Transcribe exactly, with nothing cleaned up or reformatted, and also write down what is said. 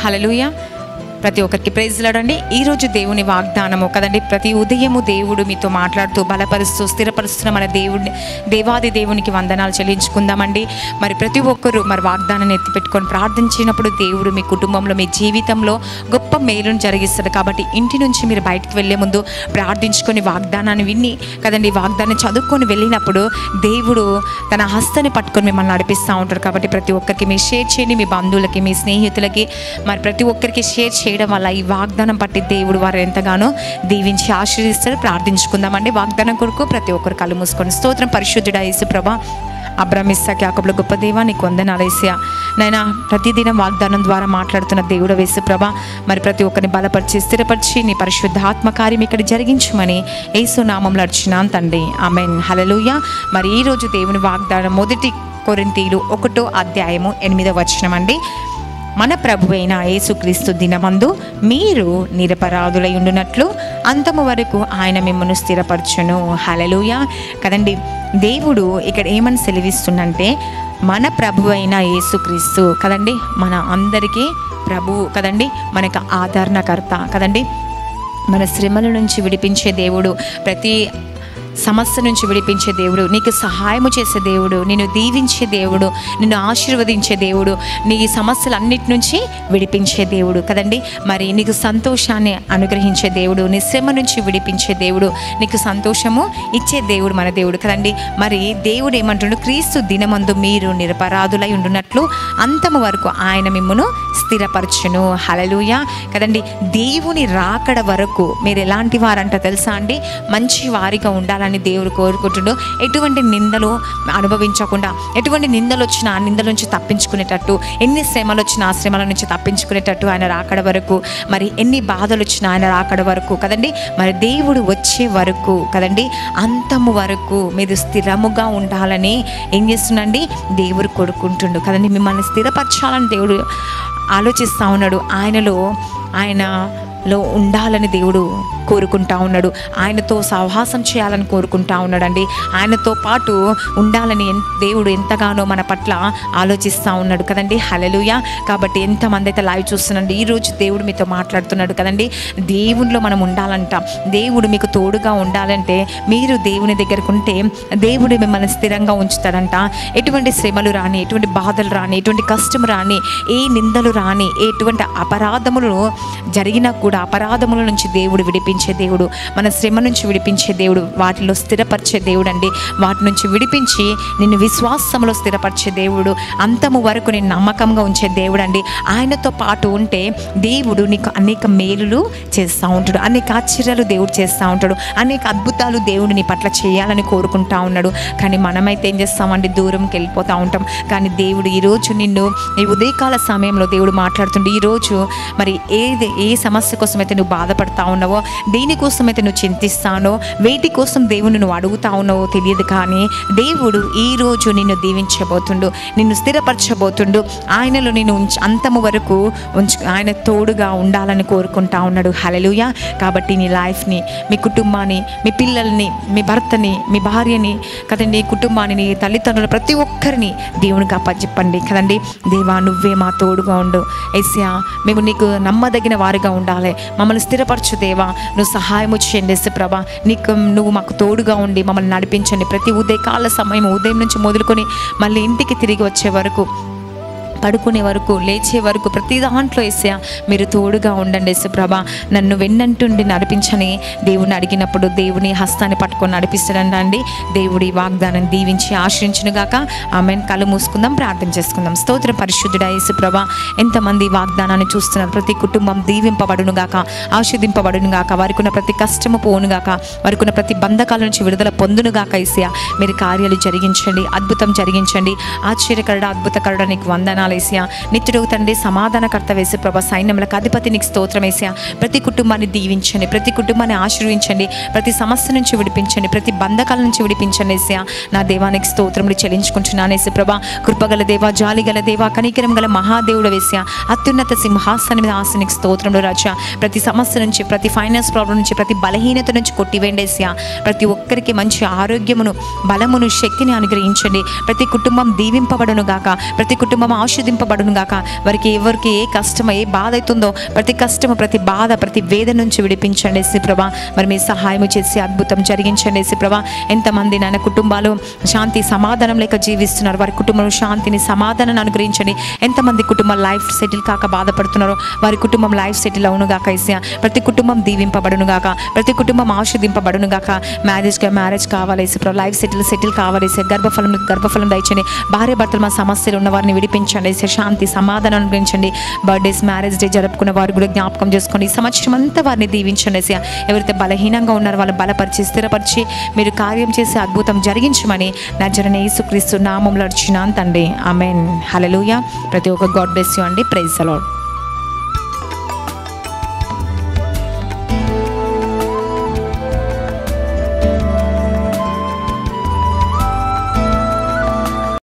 హల్లెలూయా. ప్రతి ఒక్కరికి ప్రైజ్ లాడండి. ఈరోజు దేవుని వాగ్దానము కదండి. ప్రతి ఉదయము దేవుడు మీతో మాట్లాడుతూ బలపరుస్తూ స్థిరపరుస్తున్న మన దేవుడిని దేవాది దేవునికి వందనాలు చెల్లించుకుందామండి. మరి ప్రతి ఒక్కరూ మరి వాగ్దానాన్ని ఎత్తిపెట్టుకొని ప్రార్థించినప్పుడు దేవుడు మీ కుటుంబంలో మీ జీవితంలో గొప్ప మేలును జరిగిస్తాడు. కాబట్టి ఇంటి నుంచి మీరు బయటకు వెళ్ళే ముందు ప్రార్థించుకొని వాగ్దానాన్ని విని కదండి వాగ్దానం చదువుకొని వెళ్ళినప్పుడు దేవుడు తన హస్తాన్ని పట్టుకొని మిమ్మల్ని నడిపిస్తూ ఉంటారు. కాబట్టి ప్రతి ఒక్కరికి మీరు షేర్ చేయండి, మీ బంధువులకి మీ స్నేహితులకి మరి ప్రతి ఒక్కరికి షేర్ చేయడం వల్ల ఈ వాగ్దానం పట్టి దేవుడు వారు ఎంతగానో దీవించి ఆశీర్వదిస్తాడు. ప్రార్థించుకుందామండి. వాగ్దానం కొరకు ప్రతి ఒక్కరు కళ్ళు మూసుకొని స్తోత్రం పరిశుద్ధుడా యేసుప్రభా, అబ్రహాము ఇస్సాకు యాకోబుల గొప్ప దేవా నీకు వందనాలు యేసయ్యా. నైనా ప్రతిదినం వాగ్దానం ద్వారా మాట్లాడుతున్న దేవుడు యేసుప్రభా, మరి ప్రతి ఒక్కరిని బలపరిచి స్థిరపరిచి నీ పరిశుద్ధ ఆత్మకార్యం ఇక్కడ జరిగించమని యేసు నామములో అర్చున్నాను తండ్రి, ఆమేన్. హల్లెలూయా. మరి ఈరోజు దేవుని వాగ్దానం మొదటి కొరింథీయులు ఒకటో అధ్యాయము ఎనిమిదవ వచనం అండి. మన ప్రభువైన యేసుక్రీస్తు దినమందు మీరు నిరపరాధులై ఉండునట్లు అంతము వరకు ఆయన మిమ్మల్ని స్థిరపరచును. హల్లెలూయా కదండి. దేవుడు ఇక్కడ ఏమని సెలవిస్తుందంటే మన ప్రభువైన యేసుక్రీస్తు కదండి, మన అందరికీ ప్రభువు కదండి, మనకు ఆదరణకర్త కదండి, మన శ్రమల నుంచి విడిపించే దేవుడు, ప్రతి సమస్య నుంచి విడిపించే దేవుడు, నీకు సహాయము చేసే దేవుడు, నిన్ను దీవించే దేవుడు, నిన్ను ఆశీర్వదించే దేవుడు, నీ సమస్యలన్నిటి నుంచి విడిపించే దేవుడు కదండి. మరి నీకు సంతోషాన్ని అనుగ్రహించే దేవుడు, నీ శ్రమ నుంచి విడిపించే దేవుడు, నీకు సంతోషము ఇచ్చే దేవుడు మన దేవుడు కదండి. మరి దేవుడు ఏమంటున్నాడు, క్రీస్తు దినమందు మీరు నిరపరాధులై ఉండునట్లు అంతము వరకు ఆయన మిమ్మును స్థిరపరచును. హల్లెలూయా కదండి. దేవుని రాకడ వరకు మీరు ఎలాంటి వారంట తెలుసా అండి, మంచి వారిగా ఉండాలని దేవుడు కోరుకుంటుండో, ఎటువంటి నిందలు అనుభవించకుండా, ఎటువంటి నిందలు వచ్చినా ఆ నిందల నుంచి తప్పించుకునేటట్టు, ఎన్ని శ్రమలు వచ్చినా ఆ శ్రమల నుంచి తప్పించుకునేటట్టు ఆయన రాకడ వరకు, మరి ఎన్ని బాధలు వచ్చినా ఆయన రాకడ వరకు కదండి, మరి దేవుడు వచ్చే వరకు కదండి అంతము వరకు మీరు స్థిరముగా ఉండాలని ఏం చేస్తుండండి దేవుడు కోరుకుంటుండు కదండి. మిమ్మల్ని స్థిరపరచాలని దేవుడు ఆలోచిస్తూ ఉన్నాడు. ఆయనలో ఆయనలో ఉండాలని దేవుడు కోరుకుంటా ఉన్నాడు. ఆయనతో సహవాసం చేయాలని కోరుకుంటా ఉన్నాడండి. ఆయనతో పాటు ఉండాలని దేవుడు ఎంతగానో మన పట్ల ఆలోచిస్తూ ఉన్నాడు కదండి. హల్లెలూయా. కాబట్టి ఎంతమంది అయితే లైవ్ చూస్తున్నాండి, ఈరోజు దేవుడు మీతో మాట్లాడుతున్నాడు కదండి. దేవునిలో మనం ఉండాలంట, దేవుడు మీకు తోడుగా ఉండాలంటే మీరు దేవుని దగ్గరకు ఉంటే దేవుడు మిమ్మల్ని స్థిరంగా ఉంచుతాడంట. ఎటువంటి శ్రమలు రాని, ఎటువంటి బాధలు రాని, ఎటువంటి కష్టం రాని, ఏ నిందలు రాని, ఎటువంటి అపరాధములు జరిగినా కూడా అపరాధముల నుంచి దేవుడు విడిపించే దేవుడు, మన శ్రమ నుంచి విడిపించే దేవుడు, వాటిలో స్థిరపరిచే దేవుడు అండి. వాటి నుంచి విడిపించి నిన్ను విశ్వాసంలో స్థిరపరిచే దేవుడు, అంతము వరకు నేను నమ్మకంగా ఉంచే దేవుడు అండి. ఆయనతో పాటు ఉంటే దేవుడు నీకు అనేక మేలులు చేస్తూ ఉంటాడు, అనేక ఆశ్చర్యాలు దేవుడు చేస్తూ ఉంటాడు, అనేక అద్భుతాలు దేవుడు నీ పట్ల చేయాలని కోరుకుంటా ఉన్నాడు. కానీ మనమైతే ఏం చేస్తామండి, దూరంకి వెళ్ళిపోతూ ఉంటాం. కానీ దేవుడు ఈరోజు నిన్ను ఈ ఉదయకాల సమయంలో దేవుడు మాట్లాడుతుండే, ఈరోజు మరి ఏది ఏ సమస్య కోసమైతే నువ్వు బాధపడతా ఉన్నావో, దేనికోసమైతే నువ్వు చింతిస్తానో, వేటి కోసం దేవుని నువ్వు అడుగుతా ఉన్నావో తెలియదు, కానీ దేవుడు ఈరోజు నిన్ను దీవించబోతుండు, నిన్ను స్థిరపరచబోతుండు. ఆయనలో నేను ఉంచ అంతము వరకు ఉంచు ఆయన తోడుగా ఉండాలని కోరుకుంటా ఉన్నాడు. హల్లెలూయా. కాబట్టి నీ లైఫ్ని, మీ కుటుంబాన్ని, మీ పిల్లల్ని, మీ భర్తని, మీ భార్యని కదండి, నీ కుటుంబాన్ని, నీ తల్లిదండ్రులు ప్రతి ఒక్కరిని దేవునికి అప్పచెప్పండి కదండి. దేవా నువ్వే మా తోడుగా ఉండు యేసయ్యా, మేము నీకు నమ్మదగిన వారిగా ఉండాలి, మమ్మల్ని స్థిరపరచు దేవా, నువ్వు సహాయము చేయండి యేసుప్రభా, నీకు నువ్వు మాకు తోడుగా ఉండి మమ్మల్ని నడిపించండి. ప్రతి ఉదయకాల సమయం ఉదయం నుంచి మొదలుకొని మళ్ళీ ఇంటికి తిరిగి వచ్చే వరకు, పడుకునే వరకు, లేచే వరకు ప్రతి దాంట్లో యేసయ్యా మీరు తోడుగా ఉండండి యేసుప్రభా. నన్ను వెన్నంటుండి నడిపించని దేవుని అడిగినప్పుడు దేవుని హస్తాన్ని పట్టుకొని నడిపిస్తాడంట అండి. దేవుడి వాగ్దానం దీవించి ఆశ్రయించునుగాక. ఆమెన్. కళ్ళు మూసుకుందాం, ప్రార్థన చేసుకుందాం. స్తోత్రం పరిశుద్ధుడా యేసుప్రభా, ఎంతమంది వాగ్దానాన్ని చూస్తున్నారు, ప్రతి కుటుంబం దీవింపబడునుగాక, ఆశీర్దింపబడునుగాక, వారికి ఉన్న ప్రతి కష్టము పోనుగాక, వారికి ఉన్న ప్రతి బంధకాల నుంచి విడుదల పొందునుగాక. యేసయ్యా మీరు కార్యాలు జరిగించండి, అద్భుతం జరిగించండి. ఆశ్చర్యకరుడ, అద్భుతకరుడ నీకు వందనాలు యేసయ్యా. నిత్యుడు తండ్రి, సమాధానకర్త యేసుప్రభా, సైన్యములకు అధిపతి నీకు స్తోత్రం యేసయ్యా. ప్రతి కుటుంబాన్ని దీవించండి, ప్రతి కుటుంబాన్ని ఆశీర్వించండి, ప్రతి సమస్య నుంచి విడిపించండి, ప్రతి బంధకాల నుంచి విడిపించండి యేసయ్యా. నా దేవానికి స్తోత్రములు చెల్లించుకుంటున్నాను యేసుప్రభా. కృపగల దేవా, జాలిగల దేవా, కనికరం గల మహాదేవుడు యేసయ్యా, అత్యున్నత సింహాసనం మీద ఆసనికి స్తోత్రములు రాజా. ప్రతి సమస్య నుంచి, ప్రతి ఫైనాన్స్ ప్రాబ్లం నుంచి, ప్రతి బలహీనత నుంచి కొట్టివేయండి యేసయ్యా. ప్రతి ఒక్కరికి మంచి ఆరోగ్యమును, బలమును, శక్తిని అనుగ్రహించండి. ప్రతి కుటుంబం దీవింపబడును గాక, ప్రతి కుటుంబం ఆశీర్వదింపబడును గాక. వారికి ఎవరికి ఏ కష్టం ఏ బాధ అవుతుందో ప్రతి కష్టము ప్రతి బాధ ప్రతి వేదన నుంచి విడిపించండి యేసు ప్రభా. మరి మీ సహాయం చేసి అద్భుతం జరిగించండి యేసు ప్రభా. ఎంతమంది నాయన కుటుంబాలు శాంతి సమాధానం లేక జీవిస్తున్నారు, వారి కుటుంబంలో శాంతిని సమాధానాన్ని అనుగ్రహించండి. ఎంతమంది కుటుంబం లైఫ్ సెటిల్ కాక బాధపడుతున్నారో వారి కుటుంబం లైఫ్ సెటిల్ అవును గాక యేసయ్యా. ప్రతి కుటుంబం దీవింపబడును గాక, ప్రతి కుటుంబం ఆశీర్వదింపబడును గాక. మ్యారేజ్గా మ్యారేజ్ కావాలి యేసు ప్రభా, లైఫ్ సెటిల్ సెటిల్ కావాలి యేసయ్యా. గర్భఫలం గర్భఫలం దయచండి. భార్య భర్తల మా సమస్యలు ఉన్న వారిని విడిపించండి యేసయ్యా. శాంతి సమాధానం అనుగ్రహించండి. బర్త్డేస్ మ్యారేజ్ డే జరుపుకున్న వారు కూడా జ్ఞాపకం చేసుకోండి. ఈ సంవత్సరం అంతా వారిని దీవించండి యేసయ్యా. ఎవరైతే బలహీనంగా ఉన్నారో వాళ్ళు బలపరిచి స్థిరపరిచి మీరు కార్యం చేసి అద్భుతం జరిగించమని నజరేయుడైన యేసుక్రీస్తు నామములో అర్చున్నాను తండ్రి, ఆమేన్. హల్లెలూయా. ప్రతి ఒక్క గాడ్ బ్లెస్ యు అండి. Praise the lord.